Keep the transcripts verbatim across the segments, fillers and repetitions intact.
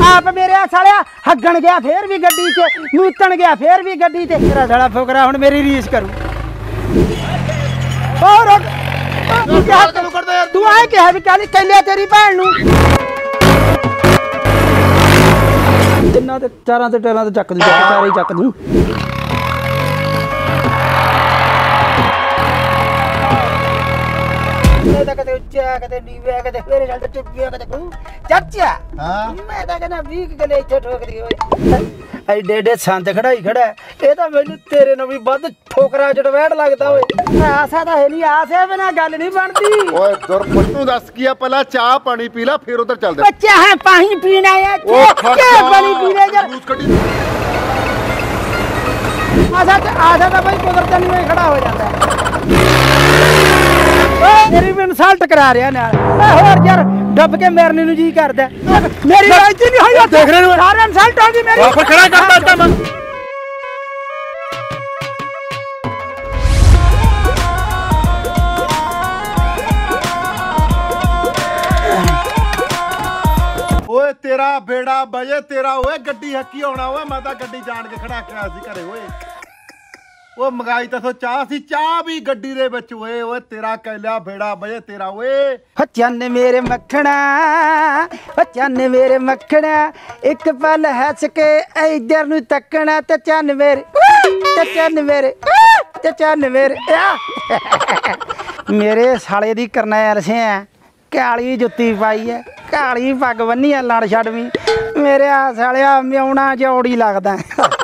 आप मेरे सालिया हगन गया फिर भी गड्डी च, नूतन गया फिर भी गड्डी च। तेरा साला फुकरा हुण मेरी रीस करू। और तू आए क्या भी काली कैलिया तेरी भैन नू जिन्ना ते चारां ते टेरां ते चक दूं, चारे ही चक दूं। कदे उच्चा कदे नीवा कदे मेरे नाल टिप्पिया कदे करू चाचा। हां मैं तां कहना बीस गले इत्थे ठोक दी ओए एडे एडे संत खड़ाई खड़ा ए तां मैनू तेरे नाल भी वध ठोकरा जड़वैड़ लगदा ओए। आसा तां है नहीं, आसे बिना गल नहीं बनदी। ओए दुरपत नू दस की पहला चाह पानी पी ला फिर उधर चलदे। बच्चा है पानी पीना है क्या पानी पीने जा आसा ते आसा तां भाई कुदरत नहीं खड़ा हो जाता है। मेरी भी इंसल्ट करा रहा नाल होर यार डब के मरने नू जी करदा। मेरी बेइज्जती नहीं होई देख रहे हो सारे इंसल्ट हो गई मेरी। वापस खड़ा करता था मैं। ओए तेरा बेड़ा बजे तेरा ओए गड्डी हक्की होना ओए मैं तां गड्डी जान के खड़ा के आया सी घरे ओए। ਉਹ ਮਗਾਈ ਤਾਂ ਸੋ ਚਾਹ ਸੀ ਚਾਹ ਵੀ ਗੱਡੀ ਦੇ ਵਿੱਚ ਓਏ ਓਏ ਤੇਰਾ ਕਹਿਲਿਆ ਬੇੜਾ ਬਜੇ ਤੇਰਾ ਓਏ। ਚੰਨ ਮੇਰੇ ਮੱਖਣਾ ਓ ਚੰਨ ਮੇਰੇ ਮੱਖਣਾ ਇੱਕ ਪਲ ਹੱਸ ਕੇ ਇਧਰ ਨੂੰ ਤੱਕਣਾ ਤੇ ਚੰਨ ਮੇਰੇ ਤੇ ਚੰਨ ਮੇਰੇ ਤੇ ਚੰਨ ਮੇਰੇ ਮੇਰੇ ਸਾਲੇ ਦੀ ਕਰਨੈਲ ਸਿਆ ਕਾਲੀ ਜੁੱਤੀ ਪਾਈ ਐ ਕਾਲੀ ਪੱਗ ਬੰਨੀ ਐ ਲੜ ਛੱਡਵੀਂ ਮੇਰੇ ਆ ਸਾਲਿਆ ਮਿਆਉਣਾ ਜੋੜੀ ਲੱਗਦਾ।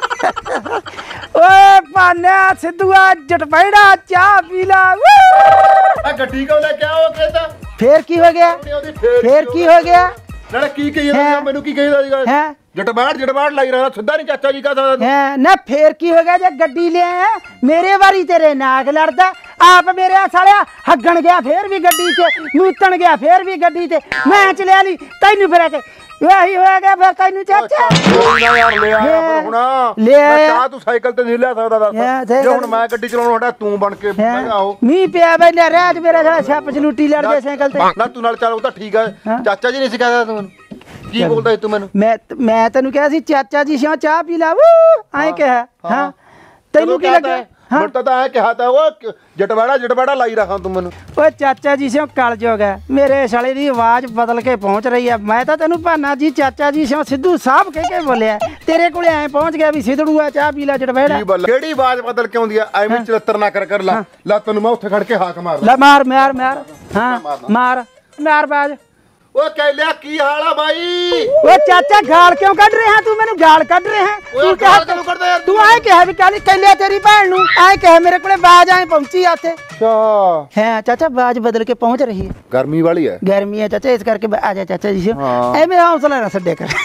ओए पाने सिद्धूआ जटपैड़ा चाह पी ला। आ गड्डी को ले क्या हो कहता फिर की हो गया फिर की हो गया नाले की कही है मेनू की कही दा है जटबाड़ जटबाड़ लग रहा सीधा नहीं चाचा जी का था है ना। फिर की हो गया जब गड्डी ले आया मेरे बारी तेरे नाग लड़दा। आप मेरे सालिया हगन गया फिर भी गड्डी च, नूतन गया फिर भी गड्डी च, मैं चलिया ली तैनू फिर के वही हो गया फिर तैनू चाचा यार ले आया पर हुणा ले आया चाह तू साइकिल ते नहीं ले सकदा दस जे हुण मैं गड्डी चलाउण हटा तू बन के मैं आओ मी पिया बैठा रात मेरा साला छप चलूटी लड़ गया साइकिल ते ना तू नाल चल ओ तां ठीक है चाचा जी नहीं सिखाया तू की बोलदा तू मैनू मैं मैं तैनू कहा सी चाचा जी से चाह पी ला आए कहा हां तैनू की लगा हाँ तो तो कहा था वो जटवाड़ा जटवाड़ा लाई रखा तुम मैनू। ओए चाचा जी से कल जोग है मेरे साले दी आवाज बदल के पहुंच रही है। मैं तो तेनू भाना जी चाचा जी से सिद्धू साहब कह के बोलिया तेरे कोले ऐ पहुंच गया भी सिद्धड़ूआ चाह पी ला जटवाड़ा। केड़ी आवाज बदल के आउंदी है एवें चलत्तर ना कर कर ला ला तन्नू मैं उत्थे खड़ के हाक मार ला मार मार मार हां मार मार बाज। ओ कहलिया की हाल है भाई ओ चाचा गाल क्यों कढ रहे हैं तू मैनू गाल कढ रहे हैं तू क्या क्यों करदा यार तू आए कह भी काली कहलिया तेरी भैन नू आए कह मेरे कोले बाज आए पहुंची आते। अच्छा है चाचा बाज बदल के पहुंच रही है गर्मी वाली है गर्मी है चाचा इस करके आ जा चाचा जी से ए मेरा हौसला ना छड्डे कर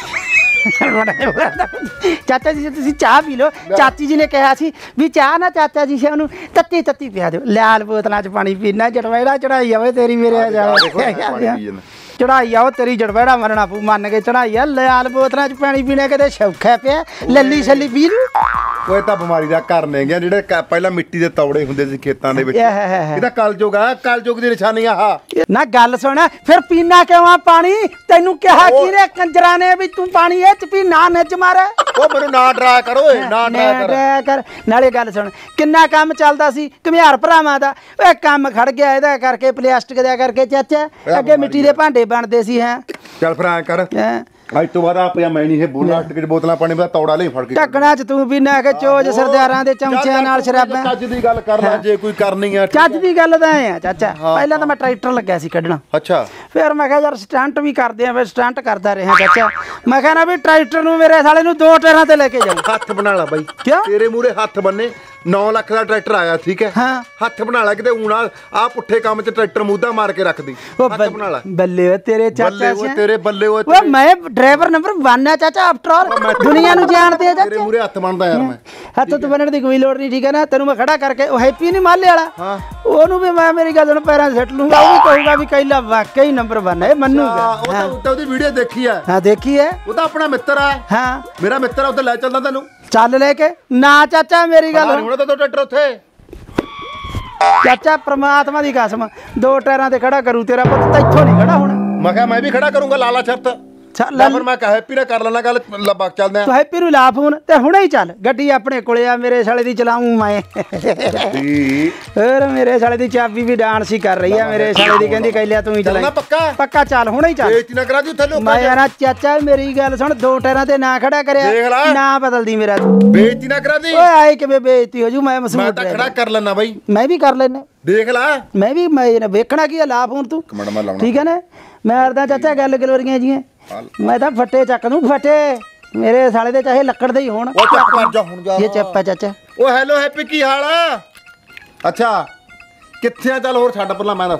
चाचा जी से तुसी चाह पी लो। चाची जी ने कहा सी भी चाह ना चाचा जी से उन्हों तत्ती तत्ती पिया दो लाल बोतलों च पानी पीना जटवेड़ा चढ़ाई आवे तेरी मेरे चढ़ाई आओ तेरी जड़वेड़ा मरना पू मन के चढ़ाई आ लाल बोतलों च पानी पीने के शौखा पे लली छली पी लू। ओए तां बिमारी दा घर ने गया जेड़े पहला मिट्टी दे तौड़े हुंदे सी खेतां दे विच इहदा कलयुग आ कलयुग दी निशानी आ ना गल सुन फिर पीना क्यों आ पानी तैनू कहा किरे कंजरा ने भी तू पानी ए च पी ना निच मारे ओ मेनू ना डरा कर ओए ना डरा कर नाले गल सुन किन्ना काम चलदा सी घमियार भरावां दा ओए काम खड़ गया इहदा करके प्लास्टिक दा करके चाचा अगे मिट्टी दे भांडे बनदे सी हैं चल फिर ऐ कर आज तो बाद आप या मैं नहीं है प्लास्टिक दी बोतलां पानी दा तौड़ा ले फड़ के ढकना च तू भी ना के चोज सरदारां दे चमचिਆਂ ਨਾਲ शराबां ਚੱਜ ਦੀ ਗੱਲ ਕਰ ਲੈ ਜੇ ਕੋਈ ਕਰਨੀ ਆ ਚੱਜ ਦੀ ਗੱਲ ਤਾਂ ਐ ਆ ਚਾਚਾ ਪਹਿਲਾਂ ਤਾਂ ਮੈਂ ਟਰੈਕਟਰ ਲੱਗਿਆ ਸੀ ਕੱਢਣਾ ਅੱਛਾ ਫਿਰ ਮੈਂ ਕਿਹਾ ਯਾਰ ਸਟੰਟ ਵੀ ਕਰਦੇ ਆ ਫਿਰ ਸਟੰਟ ਕਰਦਾ ਰਿਹਾ ਚਾਚਾ ਮੈਂ ਕਿਹਾ ਨਾ ਵੀ ਟਰੈਕਟਰ ਨੂੰ ਮੇਰੇ ਸਾਲੇ ਨੂੰ ਦੋ ਟਾਇਰਾਂ ਤੇ ਲੈ ਕੇ ਜਾਓ ਹੱਥ ਬਣਾ ਲਾ ਬਾਈ ਕਿਉਂ ਤੇਰੇ ਮੂਰੇ ਹੱਥ ਬੰਨੇ नौ लाख का ट्रैक्टर आया ठीक है हाँ हथ बना ला कि ऊना आ पुट्ठे काम च ट्रैक्टर मुद्दा मार के रख दी हथ बना ला बल्ले तेरे चाचा बल्ले तेरे बल्ले वो मैं ड्राइवर नंबर वन है चाचा आफ्टर ऑल दुनिया नु जानते हैं तेरे मुरे हथ बनदा यार मैं हथ तो बनने दी कोई लोड़ नहीं ठीक है ना तेनू मैं खड़ा करके ओ हैप्पी नहीं माले वाला हां ओनू भी मैं मेरी गल सुन पैरां सेट लूंगा वो भी कहूंगा भी कैला वाकई नंबर वन है मन्नूगा ओ तो ओदी वीडियो देखी है हां देखी है वो तो अपना मित्र है हां मेरा मित्र उधर ले चलदा तेनू चल लेके ना चाचा मेरी गल हुण तो ट्रैक्टर उथे चाचा परमात्मा दी कसम दो टायरां ते खड़ा करू तेरा पुੱਤ इत्थों नहीं खड़ा होना मैं कहा मैं भी खड़ा करूंगा लाला शर्त ਲੈ ਫਿਰ ਮੈਂ ਕਹ ਹੈਪੀ ਨਾਲ ਕਰ ਲੈਣਾ ਗੱਲ, ਲੱਭਾ ਚੱਲਦੇ ਆ। ਤੂੰ ਹੈਪੀ ਨੂੰ ਲਾ ਫੋਨ ਤੇ ਹੁਣੇ ਹੀ ਚੱਲ, ਗੱਡੀ ਆਪਣੇ ਕੋਲੇ ਆ, ਮੇਰੇ ਸਾਲੇ ਦੀ ਚਲਾਉਂ ਮੈਂ। ਹੋਰ ਮੇਰੇ ਸਾਲੇ ਦੀ ਚਾਬੀ ਵੀ ਡਾਂਸ ਹੀ ਕਰ ਰਹੀ ਆ, ਮੇਰੇ ਸਾਲੇ ਦੀ ਕਹਿੰਦੀ ਕਹਿ ਲਿਆ ਤੂੰ ਹੀ ਚਲਾ। ਪੱਕਾ ਪੱਕਾ ਚੱਲ ਹੁਣੇ ਹੀ ਚੱਲ। ਬੇਇੱਜ਼ਤੀ ਨਾ ਕਰਾ ਦੀ ਉੱਥੇ ਲੋਕਾਂ ਮੈਂ ਯਾਰ ਚਾਚਾ ਮੇਰੀ ਗੱਲ ਸੁਣ, ਦੋ ਟਾਇਰਾਂ ਤੇ ਨਾ ਖੜਾ ਕਰਿਆ, ਨਾ ਬਦਲਦੀ ਮੇਰਾ। ਬੇਇੱਜ਼ਤੀ ਨਾ ਕਰਾ ਦੀ। ਓਏ ਆਏ ਕਿਵੇਂ ਬੇਇੱਜ਼ਤੀ ਹੋ ਜੂ, ਮੈਂ ਮਸੂਦ ਮੈਂ ਤਾਂ ਖੜਾ ਕਰ ਲੈਣਾ ਬਾਈ। ਮੈਂ ਵੀ ਕਰ ਲੈਣਾ, ਦੇਖ ਲੈ। ਮੈਂ ਵੀ ਮੈਂ ਵੇਖਣਾ ਕੀ ਆ, ਲਾ ਫੋਨ ਤੂੰ, ਠੀਕ ਹੈ ਨਾ। ਮੈਂ ਅਰਦਾ ਚਾਚਾ ਗੱਲ ਗਲੋਰੀਆਂ ਜੀਆਂ, ਮੈਂ ਤਾਂ ਫੱਟੇ ਚੱਕ ਦੂੰ ਫੱਟੇ, ਮੇਰੇ ਸਾਲੇ ਦੇ ਚਾਹੇ ਲੱਕੜ ਦੇ ਹੀ ਹੋਣ। ਉਹ ਚੱਪ ਕਰ ਜਾ ਹੁਣ ਜਾ। ਇਹ ਚੱਪ ਆ ਚਾਚਾ। ਉਹ ਹੈਲੋ ਹੈਪੀ ਕੀ ਹਾਲ ਆ? ਅੱਛਾ ਕਿੱਥੇ ਆ? ਚੱਲ ਹੋਰ ਛੱਡ ਪਹਿਲਾਂ ਮੈਂ ਦੱਸ।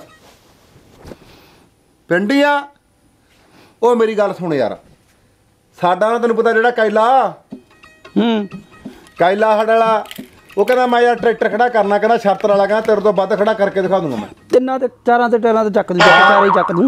ਪਿੰਡੀ ਆ? ਉਹ ਮੇਰੀ ਗੱਲ ਸੁਣ ਯਾਰ, ਸਾਡਾ ਨਾ ਤੈਨੂੰ ਪਤਾ ਜਿਹੜਾ ਕੈਲਾ ਹੂੰ ਕੈਲਾ ਸਾਡਾ ਵਾਲਾ, ਉਹ ਕਹਿੰਦਾ ਮੈਂ ਯਾਰ ਟਰੈਕਟਰ ਖੜਾ ਕਰਨਾ, ਕਹਿੰਦਾ ਸ਼ਰਤ ਵਾਲਾ, ਕਹਿੰਦਾ ਤੇਰੇ ਤੋਂ ਵੱਧ ਖੜਾ ਕਰਕੇ ਦਿਖਾ ਦੂੰਗਾ ਮੈਂ। ਤਿੰਨਾਂ ਤੇ ਚਾਰਾਂ ਤੇ ਟਾਇਰਾਂ ਤੇ ਚੱਕ ਦੂੰ, ਚਾਰੇ ਹੀ ਚੱਕ ਦੂੰ।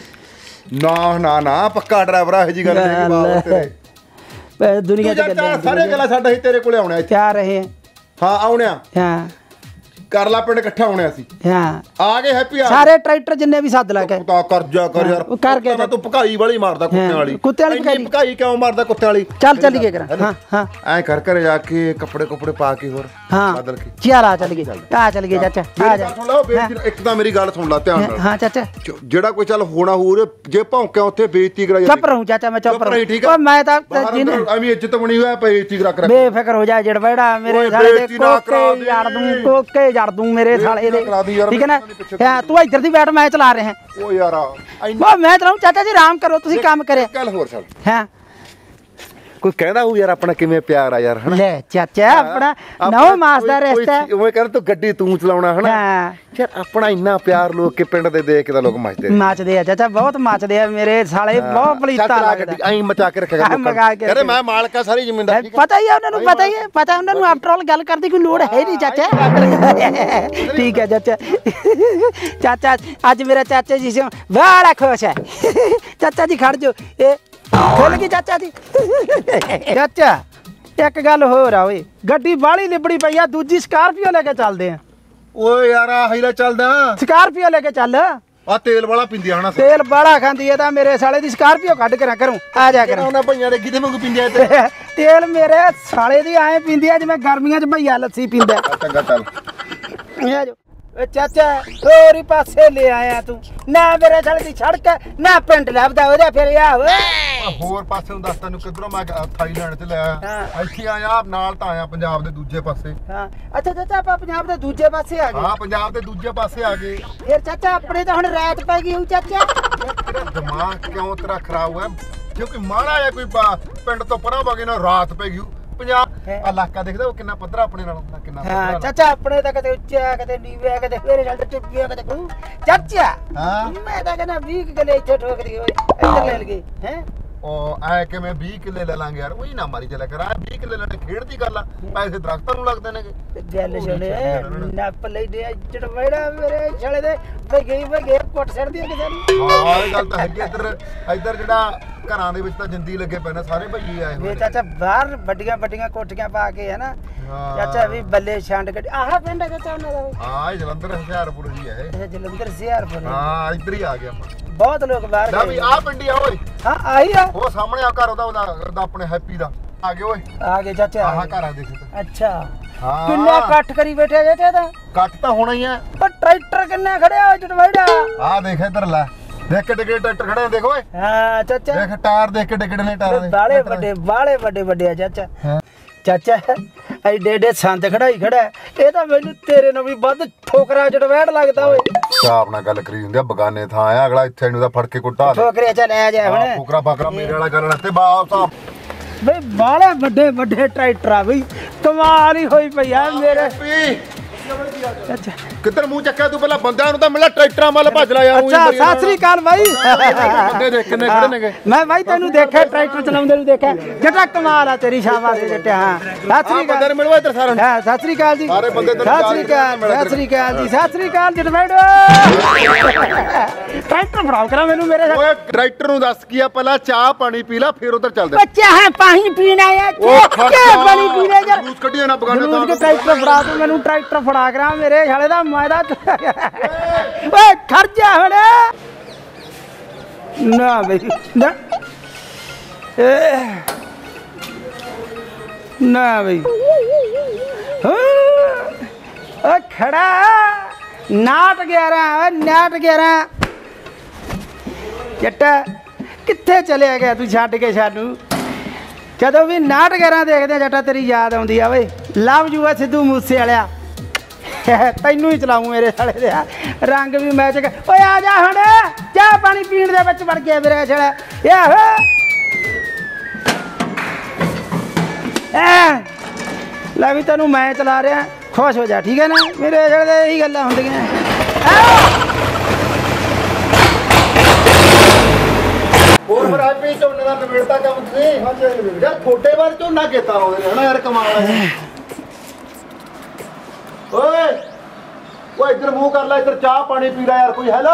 ਨਾ ਨਾ ਨਾ ਪੱਕਾ ਡਰਾਈਵਰ ਆ, ਇਹੋ ਜੀ ਗੱਲ ਨਹੀਂ। ਬਾਬਾ ਤੇਰੇ ਦੁਨੀਆ ਚ ਸਾਰੇ ਗੱਲਾਂ ਸਾਡਾ ਹੀ ਤੇਰੇ ਕੋਲੇ ਆਉਣਾ ਇੱਥੇ। ਆ ਰਹੇ ਹਾਂ ਆਉਣਿਆ, ਹਾਂ ਕਰ ਲਾ ਪਿੰਡ ਇਕੱਠਾ ਹੋਣਿਆ ਸੀ। ਹਾਂ ਆ ਗਏ ਹੈਪੀ ਆ ਸਾਰੇ ਟਰੈਕਟਰ ਜਿੰਨੇ ਵੀ ਸੱਦ ਲਾ ਕੇ ਤਾਂ ਕਰ ਜਾ ਕਰ ਯਾਰ। ਕਰ ਕੇ ਤੂੰ ਭਕਾਈ ਵਾਲੀ ਮਾਰਦਾ ਕੁੱਤੇ ਵਾਲੀ। ਕੁੱਤੇ ਵਾਲੀ ਭਕਾਈ ਭਕਾਈ ਕਿਉਂ ਮਾਰਦਾ ਕੁੱਤੇ ਵਾਲੀ? ਚੱਲ ਚੱਲੀਏ ਕਰਾਂ। ਹਾਂ ਹਾਂ ਐ ਕਰ ਕਰ ਜਾ ਕੇ ਕੱਪੜੇ ਕੁਪੜੇ ਪਾ ਕੇ ਹੋਰ ਬਦਲ ਕੇ ਚੱਲ ਆ ਚੱਲੀਏ, ਆ ਚੱਲੀਏ ਚਾਚਾ ਆ ਜਾ। ਸੁਣ ਲੈ ਇੱਕ ਤਾਂ ਮੇਰੀ ਗੱਲ ਸੁਣ ਲੈ ਧਿਆਨ ਨਾਲ। ਹਾਂ ਚਾਚਾ ਜਿਹੜਾ ਕੋਈ ਚੱਲ ਹੋਣਾ ਹੋਰ ਜੇ ਭੌਂਕਿਆ ਉੱਥੇ ਬੇਇੱਜ਼ਤੀ ਕਰਾਈ। ਚੁੱਪ ਰਹੂੰ ਚਾਚਾ, ਮੈਂ ਚੁੱਪ ਰਹੂੰ। ਓ ਮੈਂ ਤਾਂ ਐਵੇਂ ਇੱਜ਼ਤ ਬਣੀ ਹੋਇਆ ਬੇਇੱਜ਼ਤੀ ਕਰਾ ਕਰ। ਬੇਫਿਕਰ ਹੋ ਜਾ ਜੜਵੜਾ, ਮੇਰੇ ਸਾਲੇ ਦੇ ਕੋਕੇ ਜੜ ਦੂੰ, ਕੋਕੇ ਜੜ ਦੂੰ ਮੇਰੇ ਸਾਲੇ ਦੇ, ਠੀਕ ਹੈ ਨਾ। ਹਾਂ ਤੂੰ ਇੱਧਰ ਦੀ ਬੈਠ, ਮੈਂ ਚਲਾ ਰਿਹਾ। ਓ ਯਾਰ ਉਹ ਮੈਂ ਚਲਾਉਂ ਚਾਚਾ ਜੀ, ਆਰਾਮ ਕਰੋ ਤੁਸੀਂ, ਕੰਮ ਕਰਿਆ। ਗੱਲ ਹੋਰ ਛੱਡ। ਹਾਂ ਕੋਈ ਕਹਿੰਦਾ ਹੋਊ ਯਾਰ ਆਪਣਾ ਕਿਵੇਂ ਪਿਆਰ ਆ ਯਾਰ, ਹਨਾ। ਲੈ ਚਾਚਾ ਆਪਣਾ ਨੌ ਮਾਸ ਦਾ ਰਿਸ਼ਤਾ। ਉਹ ਕਹਿੰਦਾ ਤੂੰ ਗੱਡੀ ਤੂੰ ਚਲਾਉਣਾ, ਹਨਾ। ਹਾਂ ਯਾਰ ਆਪਣਾ ਇੰਨਾ ਪਿਆਰ ਲੋਕ ਕੇ ਪਿੰਡ ਦੇ ਦੇਖ ਕੇ ਤਾਂ ਲੋਕ ਮੱਚਦੇ ਮੱਚਦੇ ਆ ਚਾਚਾ, ਬਹੁਤ ਮੱਚਦੇ ਆ ਮੇਰੇ ਸਾਲੇ, ਬਹੁਤ ਪਲੀਤਾ ਲੱਗਦਾ। ਐਂ ਮਚਾ ਕੇ ਰੱਖਿਆ ਕਰ। ਅਰੇ ਮੈਂ ਮਾਲਕ ਆ ਸਾਰੀ ਜ਼ਮੀਨਦਾਰੀ। ਪਤਾ ਹੀ ਆ ਉਹਨਾਂ ਨੂੰ, ਪਤਾ ਹੀ ਹੈ, ਪਤਾ ਉਹਨਾਂ ਨੂੰ। ਆਫਟਰ ਆਲ ਗੱਲ ਕਰਦੀ ਕੋਈ ਲੋੜ ਹੈ ਨਹੀਂ ਚਾਚਾ। ਠੀਕ ਹੈ ਚਾਚਾ। ਚਾਚਾ ਅੱਜ ਮੇਰਾ ਚਾਚਾ ਜੀ ਸੇ ਬੜਾ ਖੁਸ਼ ਹੈ। ਚਾਚਾ ਜੀ ਖੜ ਜਾਓ, ਇਹ ਖੁੱਲ ਗਈ ਚਾਚਾ ਜੀ। ਚਾਚਾ ਇੱਕ ਗੱਲ ਹੋਰ ਆ, ਓਏ ਗੱਡੀ ਬਾਹਲੀ ਲਿਬੜੀ ਪਈ ਆ, ਦੂਜੀ ਸਕਾਰਪੀਓ ਲੈ ਕੇ ਚੱਲਦੇ ਆ। ਓਏ ਯਾਰ ਆਹੀ ਲੈ ਚੱਲਦਾ, ਸਕਾਰਪੀਓ ਲੈ ਕੇ ਚੱਲ। ਆ ਤੇਲ ਵਾਲਾ ਪਿੰਦੀ ਆਣਾ, ਤੇਲ ਬਾਲਾ ਖਾਂਦੀ ਹੈ ਤਾਂ ਮੇਰੇ ਸਾਲੇ ਦੀ ਸਕਾਰਪੀਓ ਕੱਢ ਕੇ ਨਾ ਕਰੂੰ, ਆ ਜਾ ਕਰ। ਉਹਨਾਂ ਭਈਆਂ ਦੇ ਕਿਤੇ ਵਾਂਗੂ ਪਿੰਦੀ ਆ ਤੇਲ ਮੇਰੇ ਸਾਲੇ ਦੀ ਐ ਪੀਂਦੀ ਆ ਜਿਵੇਂ ਗਰਮੀਆਂ 'ਚ ਭਈਆ ਲੱਸੀ ਪੀਂਦਾ। ਚੰਗਾ ਚੱਲ ਆ ਜਾ। ਓ ਚਾਚਾ ਹੋਰੀ ਪਾਸੇ ਲੈ ਆਇਆ ਤੂੰ, ਨਾ ਮੇਰੇ ਸਾਲੇ ਦੀ ਸੜਕ ਨਾ ਪਿੰਡ ਲੱਭਦਾ ਉਹਦਾ, ਫਿਰ ਆ ਓਏ ਹੋਰ ਪਾਸੇ ਨੂੰ ਦੱਸ ਤੈਨੂੰ ਕਿੱਧਰੋਂ ਮੈਂ ਥਾਈਲੈਂਡ ਤੇ ਲੈ ਆਇਆ, ਇੱਥੇ ਆਇਆ ਨਾਲ ਤਾਂ ਆਇਆ ਪੰਜਾਬ ਦੇ ਦੂਜੇ ਪਾਸੇ। ਹਾਂ ਅੱਛਾ ਚਾਚਾ ਆਪਾਂ ਪੰਜਾਬ ਦੇ ਦੂਜੇ ਪਾਸੇ ਆ ਗਏ। ਹਾਂ ਪੰਜਾਬ ਦੇ ਦੂਜੇ ਪਾਸੇ ਆ ਗਏ। ਫਿਰ ਚਾਚਾ ਆਪਣੇ ਤਾਂ ਹੁਣ ਰਾਤ ਪੈ ਗਈ ਹੋਊ ਚਾਚਾ। ਤੇਰਾ ਦਿਮਾਗ ਕਿਉਂ ਤੇਰਾ ਖਰਾਬ ਹੋਇਆ? ਕਿਉਂਕਿ ਮਾੜਾ ਜਿਹਾ ਕੋਈ ਪਿੰਡ ਤੋਂ ਪਰਾਂ ਵਗੇ ਨਾ ਰਾਤ ਪੈ ਗਈ। ਪੰਜਾਬ ਇਲਾਕਾ ਦੇਖਦਾ ਉਹ ਕਿੰਨਾ ਪੱਧਰਾ ਆਪਣੇ ਨਾਲ ਹੁੰਦਾ, ਕਿੰਨਾ ਹਾਂ ਚਾਚਾ ਆਪਣੇ ਤਾਂ ਕਦੇ ਉੱਚਾ ਕਦੇ ਨੀਵਾ ਕਦੇ ਮੇਰੇ ਨਾਲ ਟਿੱਪੀਆਂ ਕਦੇ ਕੂ ਚਾਚਾ। ਹਾਂ ਮੈਂ ਤਾਂ ਕਹਿੰਦਾ ਵੀਹ ਕਿੱਲੇ ਇੱਥੇ ਠੋਕਦੀ ਹੋਏ ਇੱਧਰ ਲੈ ਲਗੇ ਹੈ। ਉਹ ਐ ਕਿਵੇਂ ਵੀਹ ਕਿੱਲੇ ਲੈ ਲਾਂਗੇ ਯਾਰ, ਉਹੀ ਨਾ ਮਾਰੀ ਚੱਲਿਆ ਕਰ। ਵੀਹ ਕਿੱਲੇ ਲੈਣੇ ਖੇਡ ਦੀ ਗੱਲ ਆ, ਪੈਸੇ ਦਰਖਤਾਂ ਨੂੰ ਲੱਗਦੇ ਨੇਗੇ। ਗੱਲ ਸੁਣੇ ਨੱਪ ਲੈਦੇ ਚੜਵੜਾ ਮੇਰੇ ਛਲੇ ਦੇ ਬਗੇ ਬਗੇ ਕੁੱਟ ਛੱਡਦੀ ਕਿਸੇ ਨੂੰ। ਹਾਂ ਇਹ ਗੱਲ ਤਾਂ ਹੈਗੀ। ਇੱਧਰ ਇੱਧਰ ਜਿਹੜਾ ਘਰਾਂ ਦੇ ਵਿੱਚ ਤਾਂ ਜਿੰਦੀ ਲੱਗੇ ਪਏ ਨੇ, ਸਾਰੇ ਭਈਏ ਆਏ ਹੋਏ। ਚਾਚਾ ਬਾਹਰ ਵੱਡੀਆਂ ਵੱਡੀਆਂ ਕੋਠੀਆਂ ਪਾ ਕੇ ਹੈ ਨਾ ਚਾਚਾ, ਵੀ ਬੱਲੇ ਛੰਡ ਗੱਡੀ। ਆਹ ਪਿੰਡ ਹੈ ਚਾਚਾ ਉਹਨਾਂ ਦਾ? ਹਾਂ ਇਹ ਜਲੰਧਰ ਹੁਸ਼ਿਆਰਪੁਰ ਹੀ ਹੈ। ਇਹ ਜਲੰਧਰ ਹੁਸ਼ਿਆਰਪੁਰ। ਹਾਂ ਇੱਧਰ ਹੀ ਆ ਗਿਆ। ਬਹੁਤ ਲੋਕ ਬਾਹਰ ਗਏ ਵੀ ਆਹ ਪਿੰਡੀ ਆ ਓਏ। ਹਾਂ ਆਹੀ ਆ, ਉਹ ਸਾਹਮਣੇ ਆ ਘਰ ਉਹਦਾ ਉਹਦਾ ਆਪਣੇ ਹੈਪੀ ਦਾ। ਆ ਗਏ ਓਏ, ਆ ਗਏ ਚਾਚਾ। ਆਹ ਘਰ ਆ ਦੇਖ। ਅੱਛਾ ਹਾਂ ਕਿੰਨਾ ਇਕੱਠ ਕਰੀ ਬੈਠਿਆ ਚਾਚਾ ਦਾ? ਕੱਟ ਤਾਂ ਹੋਣਾ ਹੀ ਆ। ਪਰ ਟਰੈਕਟਰ ਕਿੰਨਾ ਖੜਿਆ ਹੋਇਆ ਜਟਵਾੜਾ? ਆਹ ਦੇਖ ਇੱਧਰ ਲੈ, ਦੇਖ ਕਿੱਡੇ ਕਿੱਡੇ ਟਰੈਕਟਰ ਖੜੇ ਆ, ਦੇਖ ਓਏ। ਹਾਂ ਚਾਚਾ ਦੇਖ ਟਾਇਰ ਦੇਖ ਕਿੱਡੇ ਕਿੱਡੇ ਨੇ ਟਾਇਰਾਂ ਦੇ। ਬਾਲੇ ਵੱਡੇ ਬਾਲੇ ਵੱਡੇ ਵੱਡੇ ਆ ਚਾਚਾ। ਚਾਚਾ ਐਡੇ ਐਡੇ ਸੰਦ ਖੜਾਈ ਖੜਾ, ਇਹ ਤਾਂ ਮੈਨੂੰ ਤੇਰੇ ਨਾਲ ਵੀ ਵੱਧ ਠੋਕਰਾ ਜਟਵੈੜ ਲੱਗਦਾ ਓਏ। ਸਾਹਬ ਨਾਲ ਗੱਲ ਕਰੀ ਹੁੰਦੀ ਆ, ਬਗਾਨੇ ਥਾਂ ਆ ਅਗਲਾ, ਇੱਥੇ ਨੂੰ ਤਾਂ ਫੜ ਕੇ ਕੁੱਟਾ ਦੇ। ਠੋਕਰੇ ਚੱਲ ਆ ਜਾ ਹੁਣ। ਠੋਕਰਾ ਫਾਕਰਾ ਮੇਰੇ ਵਾਲਾ ਗੱਲ ਨਾ ਤੇ ਬਾਪ ਸਾਹਿਬ ਬਈ ਬਾਲੇ ਵੱਡੇ ਵੱਡੇ ਟਰੈਕਟਰ ਆ ਬਈ, ਕਮਾਲ ਹੀ ਹੋਈ ਪਈ ਆ ਮੇਰੇ। ਅੱਛਾ ਕਿੱਧਰ ਮੂੰਹ ਚੱਕਿਆ ਤੂੰ? ਪਹਿਲਾਂ ਬੰਦਿਆਂ ਨੂੰ ਤਾਂ ਮਿਲਿਆ, ਟਰੈਕਟਰਾਂ ਵੱਲ ਭੱਜ ਲਿਆ ਯਾਰ। ਅੱਛਾ ਸਤਿ ਸ੍ਰੀ ਅਕਾਲ ਬਾਈ। ਬੰਦੇ ਦੇਖ ਕਿੰਨੇ ਖੜੇ ਨੇਗੇ। ਮੈਂ ਬਾਈ ਤੈਨੂੰ ਦੇਖਿਆ ਟਰੈਕਟਰ ਚਲਾਉਂਦੇ ਨੂੰ ਦੇਖਿਆ, ਜਟਾ ਕਮਾਲ ਆ ਤੇਰੀ, ਸ਼ਾਬਾਸ਼ ਜਟਿਆ। ਹਾਂ ਸਤਿ ਸ੍ਰੀ ਅਕਾਲ। ਬੰਦੇ ਨੂੰ ਮਿਲਵਾ ਇੱਧਰ ਸਾਰਿਆਂ ਨੂੰ। ਹਾਂ ਸਤਿ ਸ੍ਰੀ ਅਕਾਲ ਜੀ। ਸਾਰੇ ਬੰਦੇ ਤੈਨੂੰ ਸਤਿ ਸ੍ਰੀ ਅਕਾਲ ਸਤਿ ਸ੍ਰੀ ਅਕਾਲ ਜੀ ਸਤਿ ਸ੍ਰੀ ਅਕਾਲ ਜਟ ਬੈਠੋ। ਟਰੈਕਟਰ ਫੜਾਓ ਕਰਾ ਮੈਨੂੰ ਮੇਰੇ। ਓਏ ਟਰੈਕਟਰ ਨੂੰ ਦੱਸ ਕੀ ਆ, ਪਹਿਲਾਂ ਚਾਹ ਪਾਣੀ ਪੀ ਲਾ ਫਿਰ ਉਧਰ ਚੱਲਦੇ। ਬੱਚਾ ਹੈ ਪਾਣੀ ਪੀਣਾ ਹੈ ਕਿ ਪਾਣੀ ਪੀਣਾ ਯਾਰ? ਜੂਸ ਕੱਢੀਆਂ ਨਾ ਬਗਾਨੇ ਤਾਂ ਟਰੈਕਟਰ ਫੜਾ ਤੂੰ ਮੈਨੂੰ, ਟਰੈਕਟਰ ਫੜਾ ਕਰਾ ਮੇਰੇ ਸਾਲੇ ਦਾ ਮਾਇਦਾ। ਓਏ ਖੜ ਜਾ ਹੁਣ ਨਾ ਬਈ ਨਾ ना बई ओ खड़ा नाट ग्यारह नाट ग्यारह जट्टा कित्थे चलिया गया तू छड्ड के सानू जदों भी नाट ग्यारह देखते जट्टा तेरी याद आउंदी आ वे लव यू सिद्धू मूसे वालिया तैनू ही चलाऊं मेरे साले दे रंग भी मैच ओए आ जा हुण चाह पानी पीण दे विच वड़ गया मेरे साले लै भी तेनू मैं चला रहा खुश हो जा ठीक है ना मेरे साले यही गल्लां हुंदियां ਹੋਰ ਫਿਰ ਆਪੇ ਝੋਨੇ ਦਾ ਨਿਬੇੜਤਾ ਕੰਮ ਤੁਸੀਂ ਹਾਂਜੀ ਯਾਰ ਥੋੜੇ ਵਾਰ ਝੋਨਾ ਕੀਤਾ ਉਹਦੇ ਨੇ ਹਨਾ ਯਾਰ ਕਮਾਲ ਹੈ ਓਏ ਓਏ ਇੱਧਰ ਮੂੰਹ ਕਰ ਲੈ ਇੱਧਰ ਚਾਹ ਪਾਣੀ ਪੀ ਲੈ ਯਾਰ ਕੋਈ ਹੈਲੋ